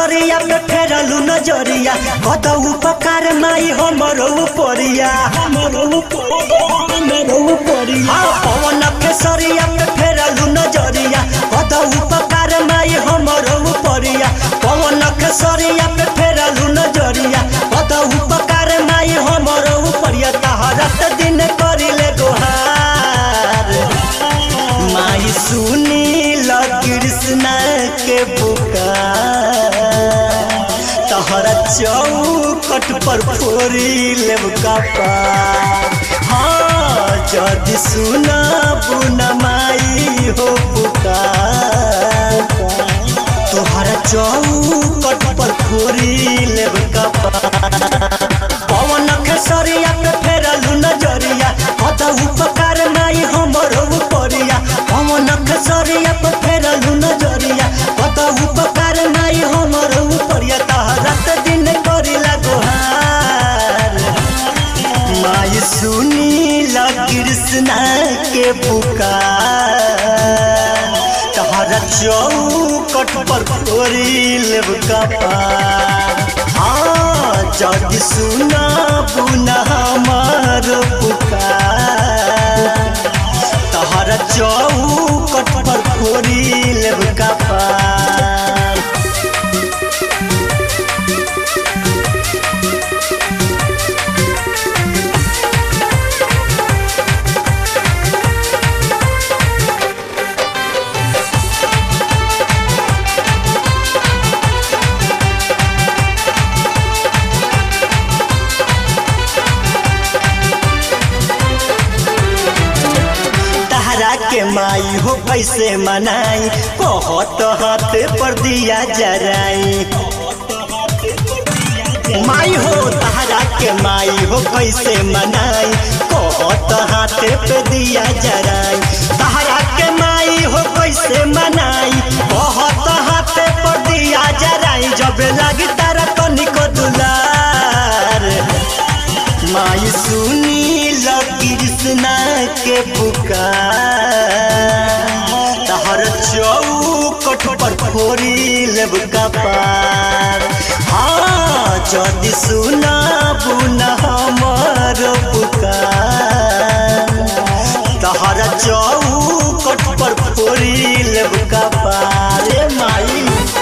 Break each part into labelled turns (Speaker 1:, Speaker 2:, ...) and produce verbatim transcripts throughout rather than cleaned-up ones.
Speaker 1: खेसरिया पे फेरलू नजरिया कत उपकार माई हमरो परिया पवन खेसरिया पे फेरलू नजरिया कत उपकार माई हमरो परिया पवन खेसरिया पे फेरलू नजरिया कत उपकार माई हमरो परिया तहरत दिन करिले गोहार माई सुनी ल कृष्ण के पुकार तहरा चौकट पर फोरी लेब कपार हाँ जदि सुना बुना माई हो पुकार तोहरा चौकट पर फोरी लेब कपार पवन खेसरिया पे फेरलू नजरिया कत उपकार माई हमरो परिया पवन खेसरिया पे फेरलू नजरिया कत उपकार माई हमरो परिया तहरत दिन करिला गोहार माई सुनी ल कृष्ण के पुकार तहरा चौकट पर फोरी लेब कपार हाँ जदि सुना बुना हमार पुकार तहरा चौकट पर फोरी लेब कपार के माई हो कैसे मनाई कहत हाथ पर दिया जराई माई हो तहरा के माई हो कैसे मनाई कहत हाथ पे दिया जराई तहरा के माई हो कैसे मनाई कहत हाथ पर दिया जराई जब लगी तारा तनिको दुलार माई सुनी ल कृष्ण के पुकार तहर चौकट पर फोरी लेब कपार हाँ जदि सुना बुना हमर पुकार तहर चौकट पर फोरी लेब कपार रे माई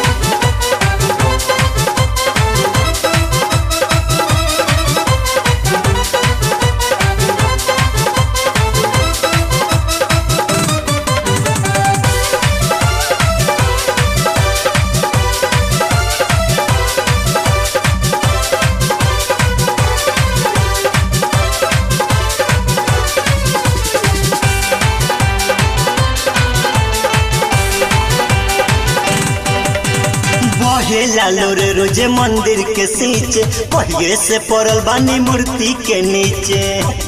Speaker 1: लालो रे रोजे मंदिर के सींचे पहिए से पड़ल बानी मूर्ति के नीचे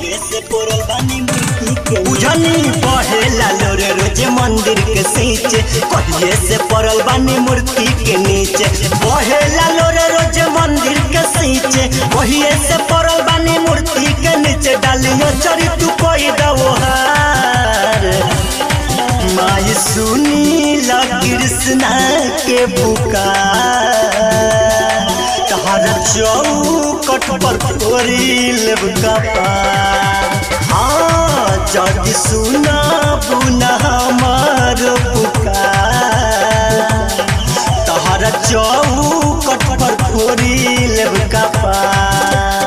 Speaker 1: उजनी बहे लालो रे रोजे मंदिर के सींचे पहिए से पड़ल बानी मूर्ति के नीचे बहे लालो रे रोजे मंदिर के सींचे पहिए से पड़ल बानी मूर्ति के नीचे डालियो चरी तू कोई दवहार माई सुनी ल कृष्ण के पुकार तहरा चौकट पर फोरी लेब कपार हाँ जदि सुना बुना हमार पुकार तहरा चौकट पर फोरी लेब कपार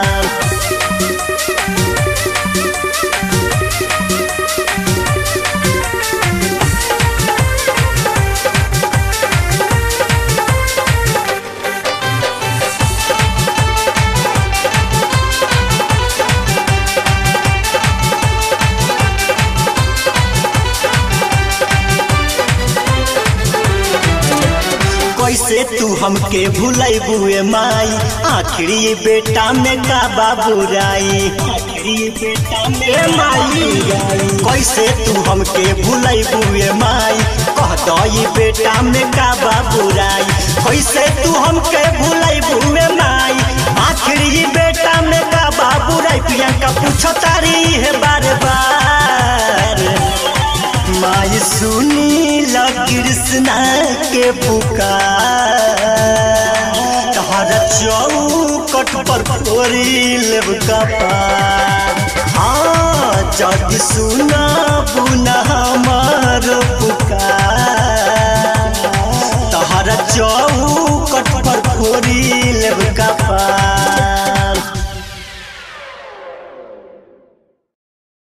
Speaker 1: कैसे तू हमके भूलाई बुए माई आखिरी बेटा में का बाबूराई माई कैसे तू हमके भूलाई बुए माई कह दई बेटा में का बाबूराई कैसे तू हमके भूलाई बुए माई आखिरी बेटा में का बाबूराई प्रियंका पूछो तारी है बार बार माई सुनी ल कृष्ण के पुकार चौकट पर फोरी लेब कपार। हाँ जग सुना बुना हमार पुकार, तहरा चौ